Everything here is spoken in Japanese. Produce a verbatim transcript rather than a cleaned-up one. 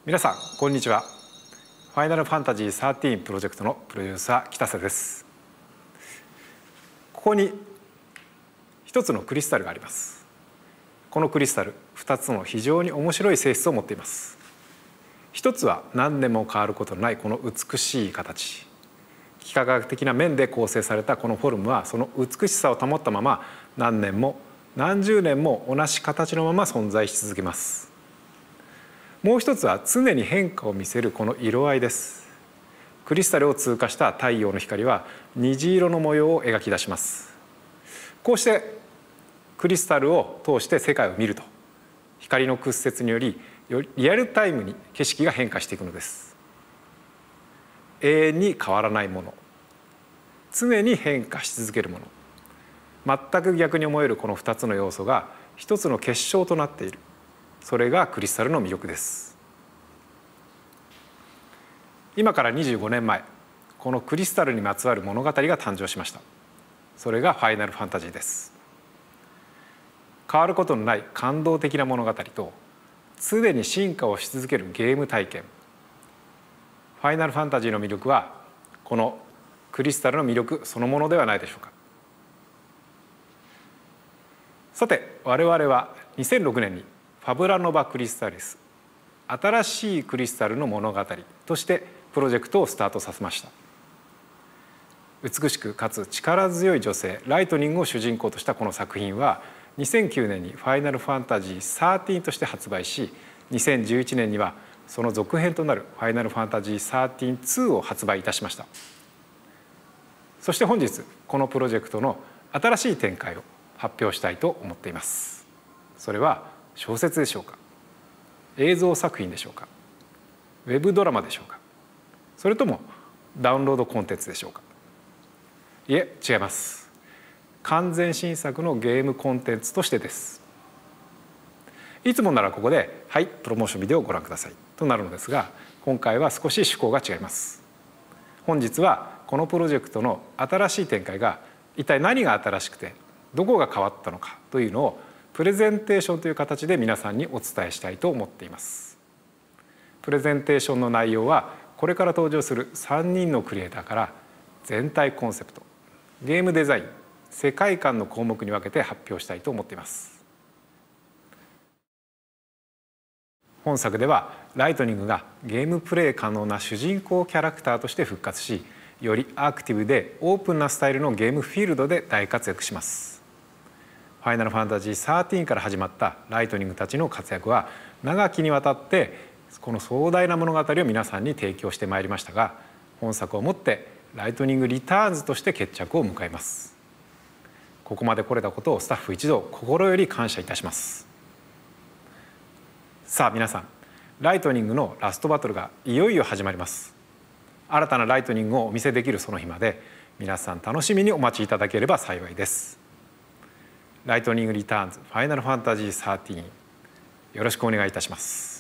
皆さんこんにちは。ファイナルファンタジーサーティーンプロジェクトのプロデューサー北瀬です。ここに一つのクリスタルがあります。このクリスタルふたつの非常に面白い性質を持っています。一つは何年も変わることのないこの美しい形、幾何学的な面で構成されたこのフォルムはその美しさを保ったまま何年も何十年も同じ形のまま存在し続けます。もう一つは常に変化を見せるこの色合いです。クリスタルを通過した太陽の光は虹色の模様を描き出します。こうしてクリスタルを通して世界を見ると、光の屈折によりリアルタイムに景色が変化していくのです。永遠に変わらないもの、常に変化し続けるもの、全く逆に思えるこのふたつの要素が一つの結晶となっている。それがクリスタルの魅力です。今からにじゅうごねんまえ、このクリスタルにまつわる物語が誕生しました。それがファイナルファンタジーです。変わることのない感動的な物語と常に進化をし続けるゲーム体験。ファイナルファンタジーの魅力はこのクリスタルの魅力そのものではないでしょうか。さて我々はにせんろくねんにファブラノバクリスタリス、新しいクリスタルの物語としてプロジェクトをスタートさせました。美しくかつ力強い女性ライトニングを主人公としたこの作品はにせんきゅうねんにファイナルファンタジーサーティーンとして発売し、にせんじゅういちねんにはその続編となるファイナルファンタジーサーティーンツーを発売いたしました。そして本日このプロジェクトの新しい展開を発表したいと思っています。それは小説でしょうか、映像作品でしょうか、ウェブドラマでしょうか、それともダウンロードコンテンツでしょうか。いえ、違います。完全新作のゲームコンテンツとしてです。いつもならここで「はい、プロモーションビデオをご覧ください」となるのですが、今回は少し趣向が違います。本日はこのプロジェクトの新しい展開が一体何が新しくてどこが変わったのかというのをプレゼンテーションという形で皆さんにお伝えしたいと思っています。プレゼンテーションの内容はこれから登場するさんにんのクリエイターから全体コンセプト、ゲームデザイン、世界観の項目に分けて発表したいと思っています。本作ではライトニングがゲームプレイ可能な主人公キャラクターとして復活し、よりアクティブでオープンなスタイルのゲームフィールドで大活躍します。ファイナルファンタジーサーティーンから始まったライトニングたちの活躍は長きにわたってこの壮大な物語を皆さんに提供してまいりましたが、本作をもってライトニングリターンズとして決着を迎えます。ここまで来れたことをスタッフ一同心より感謝いたします。さあ皆さん、ライトニングのラストバトルがいよいよ始まります。新たなライトニングをお見せできるその日まで皆さん楽しみにお待ちいただければ幸いです。ライトニングリターンズファイナルファンタジーサーティーン、よろしくお願いいたします。